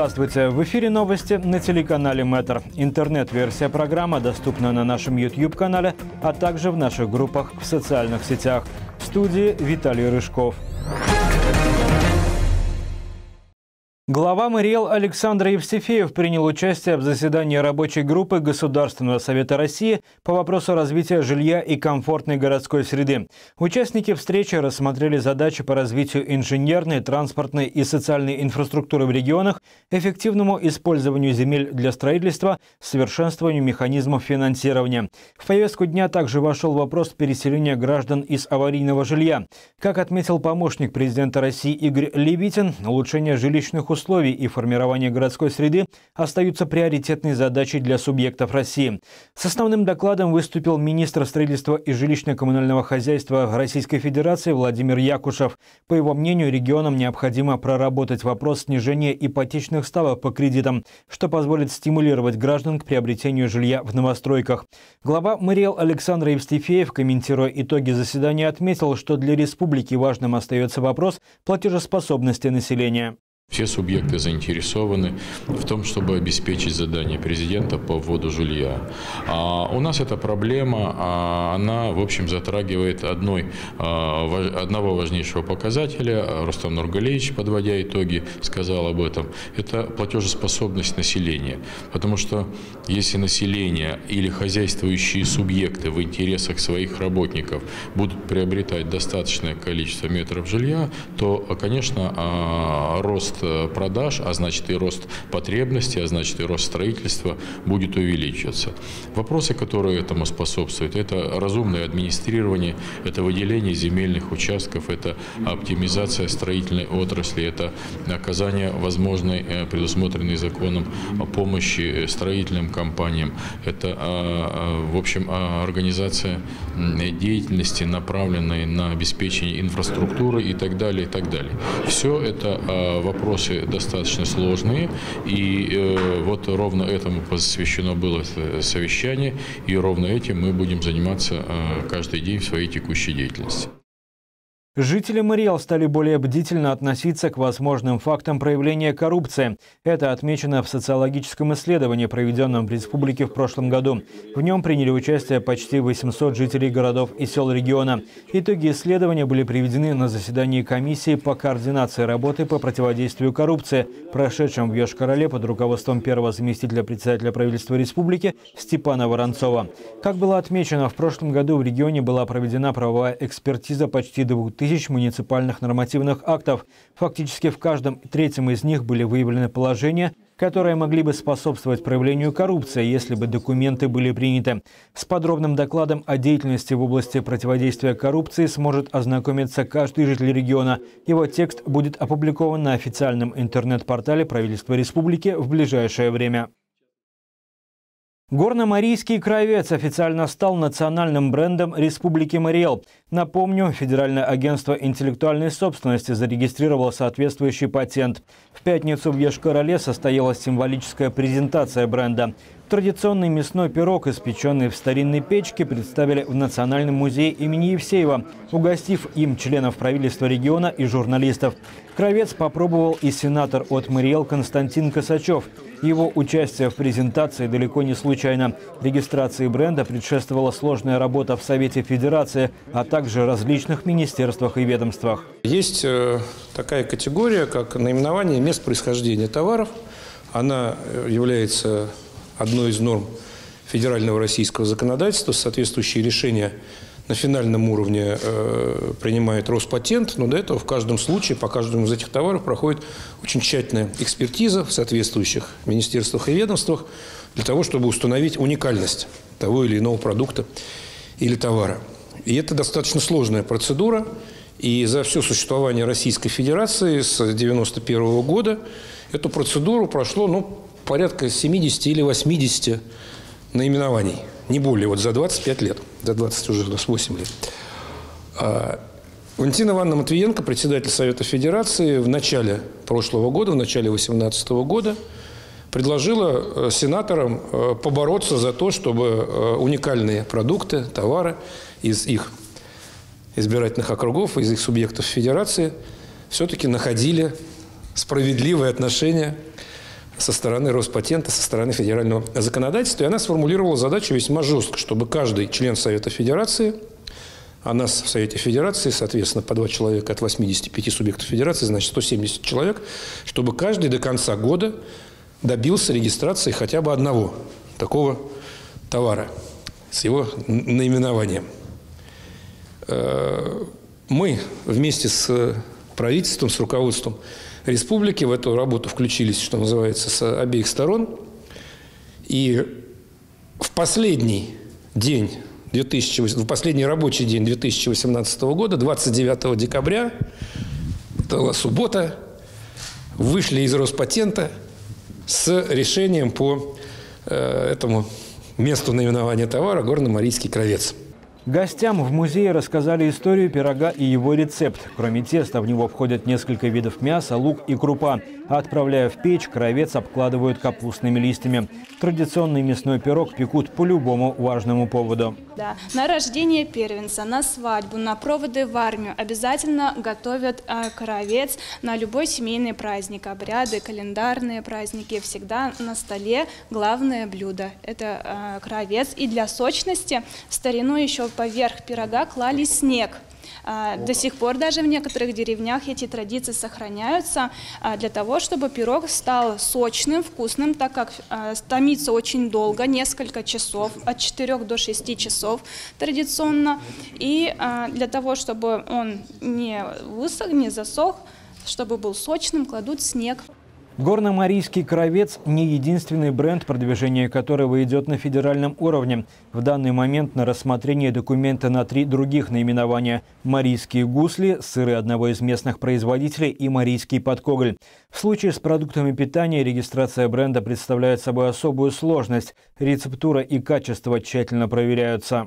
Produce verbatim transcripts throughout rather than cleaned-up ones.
Здравствуйте! В эфире новости на телеканале Мэтр. Интернет-версия программы доступна на нашем YouTube-канале, а также в наших группах в социальных сетях. В студии Виталий Рыжков. Глава МРИЭЛ Александр Евстифеев принял участие в заседании рабочей группы Государственного совета России по вопросу развития жилья и комфортной городской среды. Участники встречи рассмотрели задачи по развитию инженерной, транспортной и социальной инфраструктуры в регионах, эффективному использованию земель для строительства, совершенствованию механизмов финансирования. В повестку дня также вошел вопрос переселения граждан из аварийного жилья. Как отметил помощник президента России Игорь Левитин, улучшение жилищных условий условий и формирования городской среды остаются приоритетной задачей для субъектов России. С основным докладом выступил министр строительства и жилищно-коммунального хозяйства Российской Федерации Владимир Якушев. По его мнению, регионам необходимо проработать вопрос снижения ипотечных ставок по кредитам, что позволит стимулировать граждан к приобретению жилья в новостройках. Глава МРИЭЛ Александр Евстифеев, комментируя итоги заседания, отметил, что для республики важным остается вопрос платежеспособности населения. Все субъекты заинтересованы в том, чтобы обеспечить задание президента по вводу жилья. А у нас эта проблема, а она, в общем, затрагивает одной, одного важнейшего показателя. Рустам Нургалиевич, подводя итоги, сказал об этом. Это платежеспособность населения. Потому что если население или хозяйствующие субъекты в интересах своих работников будут приобретать достаточное количество метров жилья, то, конечно, рост продаж, а значит и рост потребностей, а значит и рост строительства будет увеличиваться. Вопросы, которые этому способствуют, это разумное администрирование, это выделение земельных участков, это оптимизация строительной отрасли, это оказание возможной, предусмотренной законом, помощи строительным компаниям, это, в общем, организация деятельности, направленной на обеспечение инфраструктуры и так далее, и так далее. Все это вопросы Вопросы достаточно сложные, и э, вот ровно этому посвящено было совещание, и ровно этим мы будем заниматься э, каждый день в своей текущей деятельности. Жители МРИЭЛ стали более бдительно относиться к возможным фактам проявления коррупции. Это отмечено в социологическом исследовании, проведенном в республике в прошлом году. В нем приняли участие почти восемьсот жителей городов и сел региона. Итоги исследования были приведены на заседании комиссии по координации работы по противодействию коррупции, прошедшем в Йошкар-Оле под руководством первого заместителя председателя правительства республики Степана Воронцова. Как было отмечено, в прошлом году в регионе была проведена правовая экспертиза почти двух тысяч муниципальных нормативных актов. Фактически в каждом третьем из них были выявлены положения, которые могли бы способствовать проявлению коррупции, если бы документы были приняты. С подробным докладом о деятельности в области противодействия коррупции сможет ознакомиться каждый житель региона. Его текст будет опубликован на официальном интернет-портале правительства республики в ближайшее время. Горно-Марийский краевец официально стал национальным брендом Республики МРИЭЛ. Напомню, Федеральное агентство интеллектуальной собственности зарегистрировало соответствующий патент. В пятницу в Йошкар-Оле состоялась символическая презентация бренда. Традиционный мясной пирог, испеченный в старинной печке, представили в Национальном музее имени Евсеева, угостив им членов правительства региона и журналистов. Краевец попробовал и сенатор от МРИЭЛ Константин Косачев. Его участие в презентации далеко не случайно. Регистрации бренда предшествовала сложная работа в Совете Федерации, а также различных министерствах и ведомствах. Есть такая категория, как наименование мест происхождения товаров. Она является одной из норм федерального российского законодательства. Соответствующие решения на финальном уровне э, принимает Роспатент, но до этого в каждом случае, по каждому из этих товаров проходит очень тщательная экспертиза в соответствующих министерствах и ведомствах для того, чтобы установить уникальность того или иного продукта или товара. И это достаточно сложная процедура, и за все существование Российской Федерации с девяносто первого года эту процедуру прошло, ну, порядка семидесяти или восьмидесяти наименований. Не более, вот за двадцать пять лет, за двадцать уже восемь лет. Валентина Ивановна Матвиенко, председатель Совета Федерации, в начале прошлого года, в начале две тысячи восемнадцатого года предложила сенаторам побороться за то, чтобы уникальные продукты, товары из их избирательных округов, из их субъектов Федерации все-таки находили справедливое отношение со стороны Роспатента, со стороны федерального законодательства. И она сформулировала задачу весьма жестко, чтобы каждый член Совета Федерации, а нас в Совете Федерации, соответственно, по два человека от восьмидесяти пяти субъектов Федерации, значит, сто семьдесят человек, чтобы каждый до конца года добился регистрации хотя бы одного такого товара с его наименованием. Мы вместе с правительством, с руководством республики в эту работу включились, что называется, с обеих сторон. И в последний день две тысячи, в последний рабочий день две тысячи восемнадцатого года, двадцать девятого декабря, это была суббота, вышли из Роспатента с решением по э, этому месту наименования товара «Горно-Марийский кровец». Гостям в музее рассказали историю пирога и его рецепт. Кроме теста в него входят несколько видов мяса, лук и крупа. А отправляя в печь, кровец обкладывают капустными листьями. Традиционный мясной пирог пекут по любому важному поводу. Да. На рождение первенца, на свадьбу, на проводы в армию обязательно готовят э, кровец. На любой семейный праздник, обряды, календарные праздники. Всегда на столе главное блюдо – это э, кровец. И для сочности в старину еще поверх пирога клали снег. До сих пор даже в некоторых деревнях эти традиции сохраняются для того, чтобы пирог стал сочным, вкусным, так как томится очень долго, несколько часов, от четырёх до шести часов традиционно. И для того, чтобы он не высох, не засох, чтобы был сочным, кладут снег. Горно-Марийский кровец – не единственный бренд, продвижение которого идет на федеральном уровне. В данный момент на рассмотрении документы на три других наименования – марийские гусли, сыры одного из местных производителей и марийский подкоголь. В случае с продуктами питания регистрация бренда представляет собой особую сложность. Рецептура и качество тщательно проверяются.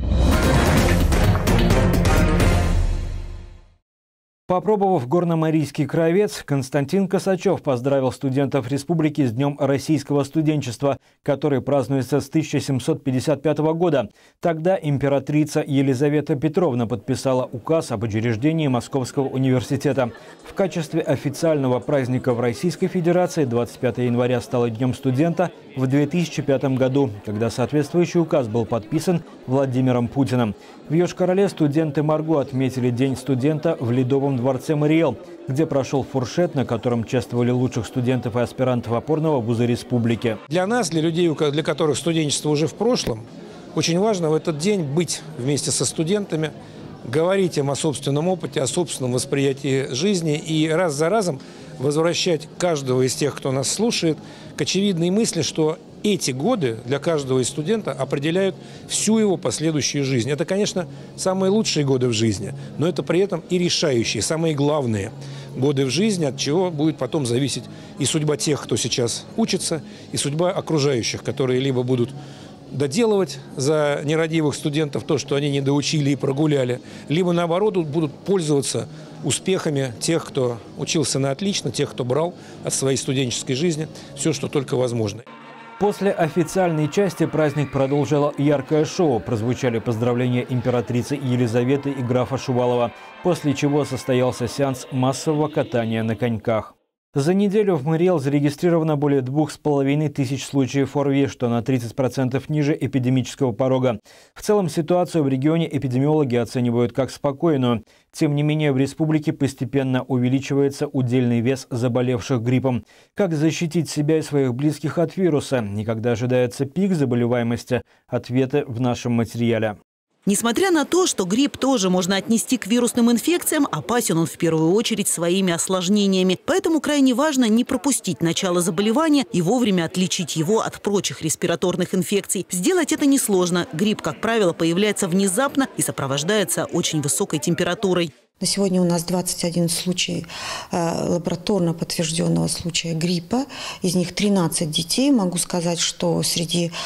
Попробовав горно-марийский кровец, Константин Косачев поздравил студентов республики с Днем российского студенчества, который празднуется с тысяча семьсот пятьдесят пятого года. Тогда императрица Елизавета Петровна подписала указ об учреждении Московского университета. В качестве официального праздника в Российской Федерации двадцать пятого января стало Днем студента в две тысячи пятом году, когда соответствующий указ был подписан Владимиром Путиным. В Йошкар-Оле студенты МАРГУ отметили День студента в Ледовом дворце Мариэл, где прошел фуршет, на котором чествовали лучших студентов и аспирантов опорного вуза республики. Для нас, для людей, для которых студенчество уже в прошлом, очень важно в этот день быть вместе со студентами, говорить им о собственном опыте, о собственном восприятии жизни и раз за разом возвращать каждого из тех, кто нас слушает, к очевидной мысли, что эти годы для каждого из студента определяют всю его последующую жизнь. Это, конечно, самые лучшие годы в жизни, но это при этом и решающие, самые главные годы в жизни, от чего будет потом зависеть и судьба тех, кто сейчас учится, и судьба окружающих, которые либо будут доделывать за нерадивых студентов то, что они не доучили и прогуляли, либо, наоборот, будут пользоваться успехами тех, кто учился на отлично, тех, кто брал от своей студенческой жизни все, что только возможно. После официальной части праздник продолжило яркое шоу. Прозвучали поздравления императрицы Елизаветы и графа Шувалова, после чего состоялся сеанс массового катания на коньках. За неделю в Мариэл зарегистрировано более двух с половиной тысяч случаев ОРВИ, что на тридцать процентов ниже эпидемического порога. В целом ситуацию в регионе эпидемиологи оценивают как спокойную. Тем не менее, в республике постепенно увеличивается удельный вес заболевших гриппом. Как защитить себя и своих близких от вируса? И когда ожидается пик заболеваемости? Ответы в нашем материале. Несмотря на то, что грипп тоже можно отнести к вирусным инфекциям, опасен он в первую очередь своими осложнениями. Поэтому крайне важно не пропустить начало заболевания и вовремя отличить его от прочих респираторных инфекций. Сделать это несложно. Грипп, как правило, появляется внезапно и сопровождается очень высокой температурой. На сегодня у нас двадцать один случай э, лабораторно подтвержденного случая гриппа. Из них тринадцать детей. Могу сказать, что среди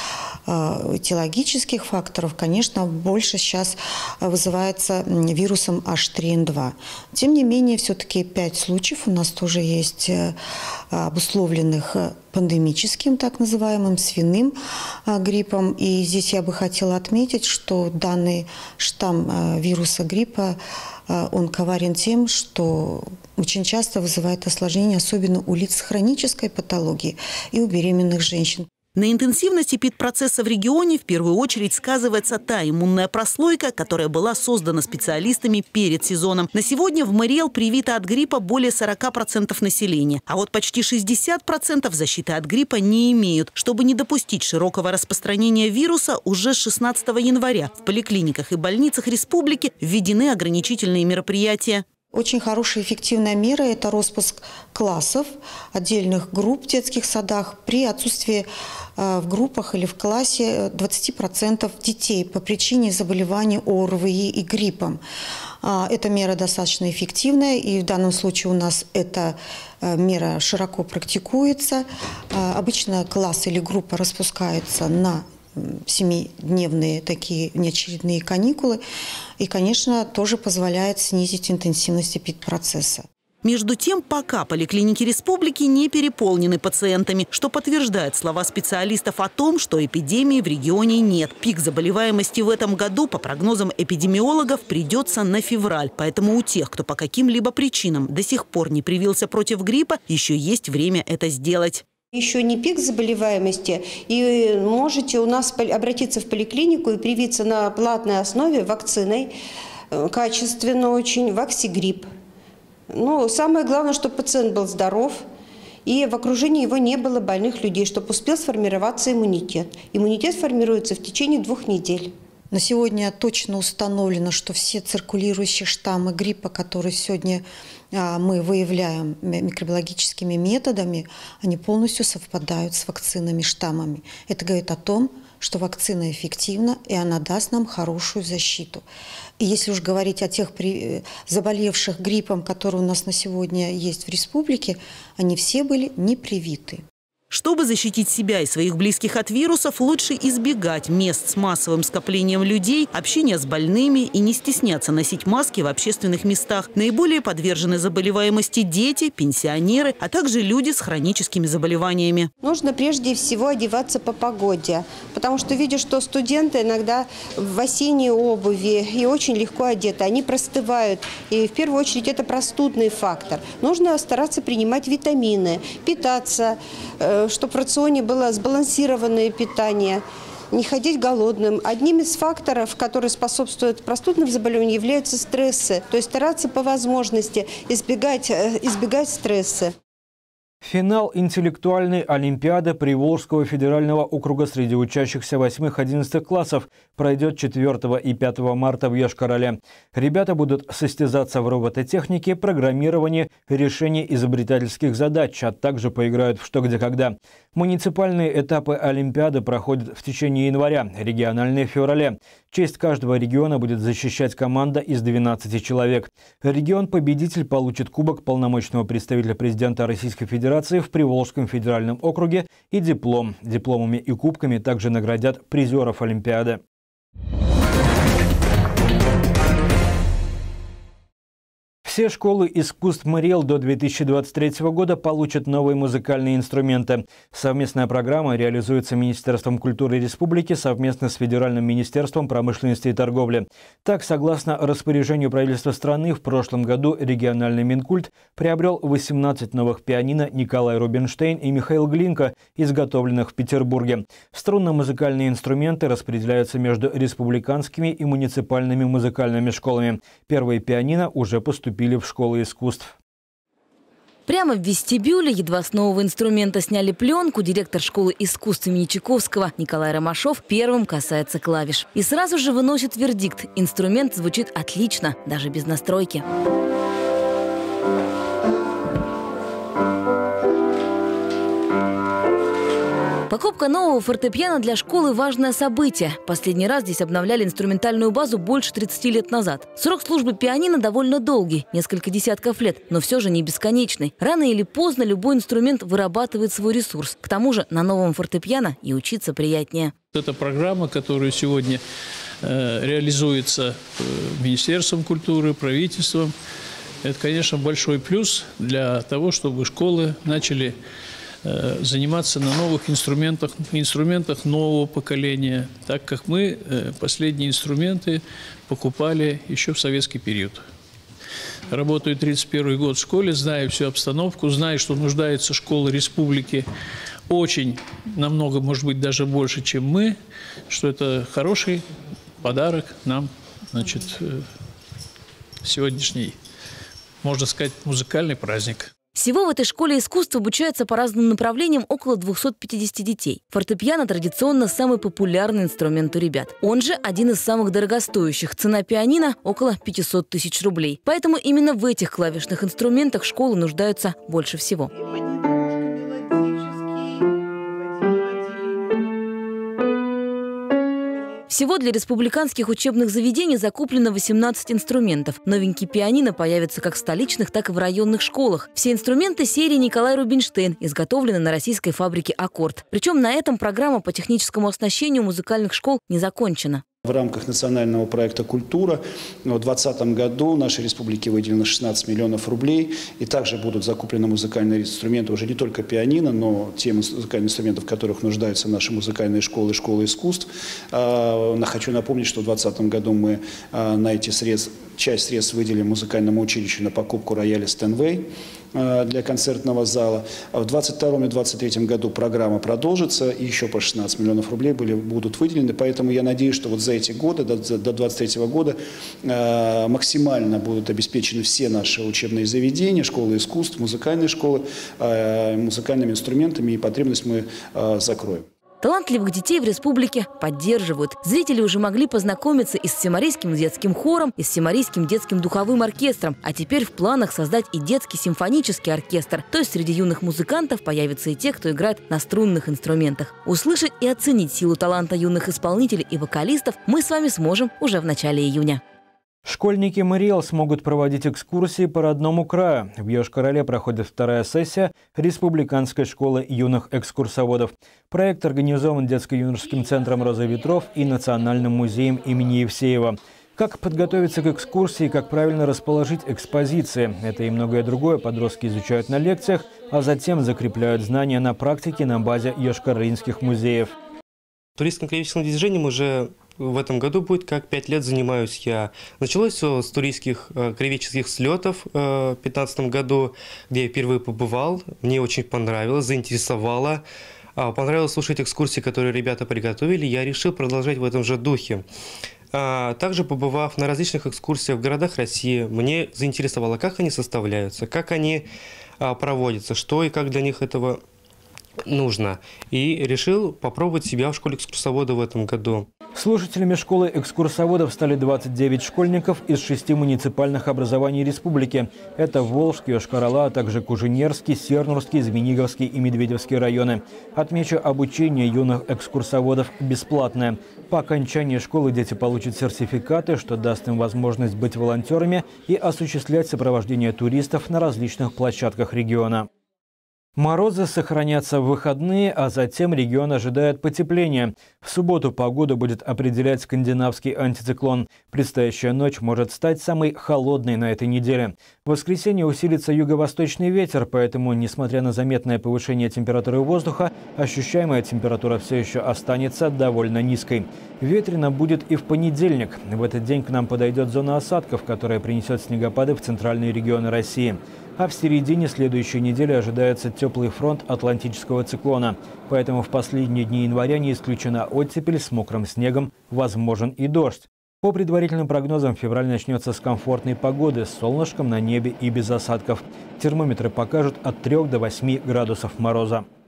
этиологических факторов, конечно, больше сейчас вызывается вирусом эйч три эн два. Тем не менее, все-таки пять случаев у нас тоже есть обусловленных пандемическим, так называемым, свиным гриппом. И здесь я бы хотела отметить, что данный штамм вируса гриппа, он коварен тем, что очень часто вызывает осложнения, особенно у лиц с хронической патологией и у беременных женщин. На интенсивности ПИД-процесса в регионе в первую очередь сказывается та иммунная прослойка, которая была создана специалистами перед сезоном. На сегодня в МРИЭЛ привито от гриппа более сорока процентов населения. А вот почти шестьдесят процентов защиты от гриппа не имеют. Чтобы не допустить широкого распространения вируса, уже с шестнадцатого января в поликлиниках и больницах республики введены ограничительные мероприятия. Очень хорошая эффективная мера – это распуск классов, отдельных групп в детских садах при отсутствии в группах или в классе двадцати процентов детей по причине заболеваний ОРВИ и гриппом. Эта мера достаточно эффективная, и в данном случае у нас эта мера широко практикуется. Обычно класс или группа распускается на семидневные такие неочередные каникулы и, конечно, тоже позволяет снизить интенсивность ПИД-процесса. Между тем, пока поликлиники республики не переполнены пациентами, что подтверждает слова специалистов о том, что эпидемии в регионе нет. Пик заболеваемости в этом году, по прогнозам эпидемиологов, придется на февраль. Поэтому у тех, кто по каким-либо причинам до сих пор не привился против гриппа, еще есть время это сделать. Еще не пик заболеваемости, и можете у нас обратиться в поликлинику и привиться на платной основе вакциной, качественно очень, ваксигрипп. Ну, самое главное, чтобы пациент был здоров, и в окружении его не было больных людей, чтобы успел сформироваться иммунитет. Иммунитет формируется в течение двух недель. На сегодня точно установлено, что все циркулирующие штаммы гриппа, которые сегодня мы выявляем микробиологическими методами, они полностью совпадают с вакцинами, штаммами. Это говорит о том, что вакцина эффективна, и она даст нам хорошую защиту. И если уж говорить о тех заболевших гриппом, которые у нас на сегодня есть в республике, они все были не привиты. Чтобы защитить себя и своих близких от вирусов, лучше избегать мест с массовым скоплением людей, общения с больными и не стесняться носить маски в общественных местах. Наиболее подвержены заболеваемости дети, пенсионеры, а также люди с хроническими заболеваниями. Нужно прежде всего одеваться по погоде, потому что видишь, что студенты иногда в осенней обуви и очень легко одеты, они простывают. И в первую очередь это простудный фактор. Нужно стараться принимать витамины, питаться, чтобы в рационе было сбалансированное питание, не ходить голодным. Одним из факторов, которые способствуют простудным заболеваниям, являются стрессы. То есть стараться по возможности избегать, избегать стресса. Финал интеллектуальной олимпиады Приволжского федерального округа среди учащихся восьмых-одиннадцатых классов пройдет четвёртого и пятого марта в Йошкар-Оле. Ребята будут состязаться в робототехнике, программировании, решении изобретательских задач, а также поиграют в «Что, где, когда». Муниципальные этапы олимпиады проходят в течение января, региональные в феврале. Честь каждого региона будет защищать команда из двенадцати человек. Регион-победитель получит кубок полномочного представителя президента Российской Федерации в Приволжском федеральном округе и диплом. Дипломами и кубками также наградят призеров олимпиады. Все школы искусств МРИЭЛ до две тысячи двадцать третьего года получат новые музыкальные инструменты. Совместная программа реализуется Министерством культуры Республики совместно с Федеральным министерством промышленности и торговли. Так, согласно распоряжению правительства страны, в прошлом году региональный Минкульт приобрел восемнадцать новых пианино Николай Рубинштейн и Михаил Глинка, изготовленных в Петербурге. Струнно-музыкальные инструменты распределяются между республиканскими и муниципальными музыкальными школами. Первые пианино уже поступили в школы искусств. Прямо в вестибюле, едва с нового инструмента сняли пленку, директор школы искусств имени Чайковского Николай Ромашов первым касается клавиш. И сразу же выносит вердикт. Инструмент звучит отлично, даже без настройки. Покупка нового фортепиано для школы – важное событие. Последний раз здесь обновляли инструментальную базу больше тридцати лет назад. Срок службы пианино довольно долгий – несколько десятков лет, но все же не бесконечный. Рано или поздно любой инструмент вырабатывает свой ресурс. К тому же на новом фортепиано и учиться приятнее. Это программа, которая сегодня э, реализуется э, Министерством культуры, правительством. Это, конечно, большой плюс для того, чтобы школы начали заниматься на новых инструментах, инструментах нового поколения, так как мы последние инструменты покупали еще в советский период. Работаю тридцать первый год в школе, знаю всю обстановку, знаю, что нуждается школа республики очень, намного, может быть, даже больше, чем мы, что это хороший подарок нам, значит, сегодняшний, можно сказать, музыкальный праздник. Всего в этой школе искусств обучаются по разным направлениям около двухсот пятидесяти детей. Фортепиано традиционно самый популярный инструмент у ребят. Он же один из самых дорогостоящих. Цена пианино – около пятисот тысяч рублей. Поэтому именно в этих клавишных инструментах школы нуждаются больше всего. Всего для республиканских учебных заведений закуплено восемнадцать инструментов. Новенькие пианино появятся как в столичных, так и в районных школах. Все инструменты серии Николай Рубинштейн изготовлены на российской фабрике «Аккорд». Причем на этом программа по техническому оснащению музыкальных школ не закончена. В рамках национального проекта «Культура» в две тысячи двадцатом году нашей республике выделено шестнадцать миллионов рублей. И также будут закуплены музыкальные инструменты, уже не только пианино, но те музыкальные инструменты, в которых нуждаются наши музыкальные школы, школы искусств. Хочу напомнить, что в две тысячи двадцатом году мы на эти средства, часть средств выделили музыкальному училищу на покупку рояля «Стэнвей» для концертного зала. В двадцать втором и двадцать третьем году программа продолжится, и еще по шестнадцать миллионов рублей были, будут выделены. Поэтому я надеюсь, что вот за эти годы, до, до двадцать третьего года, э, максимально будут обеспечены все наши учебные заведения, школы искусств, музыкальные школы, э, музыкальными инструментами, и потребность мы э, закроем. Талантливых детей в республике поддерживают. Зрители уже могли познакомиться и с Всемарийским детским хором, и с Всемарийским детским духовым оркестром. А теперь в планах создать и детский симфонический оркестр. То есть среди юных музыкантов появятся и те, кто играет на струнных инструментах. Услышать и оценить силу таланта юных исполнителей и вокалистов мы с вами сможем уже в начале июня. Школьники МРИЭЛ смогут проводить экскурсии по родному краю. В Йошкар-Оле проходит вторая сессия Республиканской школы юных экскурсоводов. Проект организован детско-юношеским центром «Роза ветров» и Национальным музеем имени Евсеева. Как подготовиться к экскурсии, как правильно расположить экспозиции. Это и многое другое подростки изучают на лекциях, а затем закрепляют знания на практике на базе йошкар-олинских музеев. Туристско-краеведческим движением уже в этом году будет как пять лет занимаюсь я. Началось все с туристских краеведческих слетов в две тысячи пятнадцатом году, где я впервые побывал. Мне очень понравилось, заинтересовало. Понравилось слушать экскурсии, которые ребята приготовили. Я решил продолжать в этом же духе. Также, побывав на различных экскурсиях в городах России, мне заинтересовало, как они составляются, как они проводятся, что и как для них этого нужно. И решил попробовать себя в школе экскурсовода в этом году. Слушателями школы экскурсоводов стали двадцать девять школьников из шести муниципальных образований республики. Это Волжский, Йошкар-Ола, а также Куженерский, Сернурский, Звениговский и Медведевский районы. Отмечу, обучение юных экскурсоводов бесплатное. По окончании школы дети получат сертификаты, что даст им возможность быть волонтерами и осуществлять сопровождение туристов на различных площадках региона. Морозы сохранятся в выходные, а затем регион ожидает потепления. В субботу погоду будет определять скандинавский антициклон. Предстоящая ночь может стать самой холодной на этой неделе. В воскресенье усилится юго-восточный ветер, поэтому, несмотря на заметное повышение температуры воздуха, ощущаемая температура все еще останется довольно низкой. Ветрено будет и в понедельник. В этот день к нам подойдет зона осадков, которая принесет снегопады в центральные регионы России. А в середине следующей недели ожидается теплый фронт атлантического циклона. Поэтому в последние дни января не исключена оттепель с мокрым снегом, возможен и дождь. По предварительным прогнозам, февраль начнется с комфортной погоды, с солнышком на небе и без осадков. Термометры покажут от трёх до восьми градусов мороза.